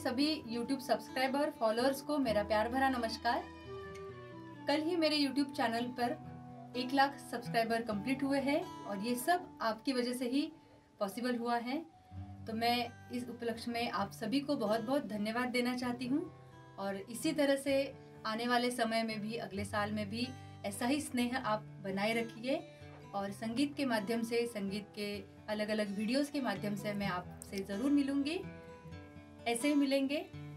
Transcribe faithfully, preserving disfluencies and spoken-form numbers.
सभी YouTube subscriber followers को मेरा प्यार भरा नमस्कार। कल ही मेरे यूट्यूब चैनल पर एक लाख सब्सक्राइबर कंप्लीट हुए हैं और ये सब आपकी वजह से ही पॉसिबल हुआ है। तो मैं इस उपलक्ष्य में आप सभी को बहुत बहुत धन्यवाद देना चाहती हूँ और इसी तरह से आने वाले समय में भी, अगले साल में भी ऐसा ही स्नेह आप बनाए रखिए और संगीत के माध्यम से, संगीत के अलग अलग वीडियोस के माध्यम से मैं आपसे ज़रूर मिलूंगी। ऐसे ही मिलेंगे।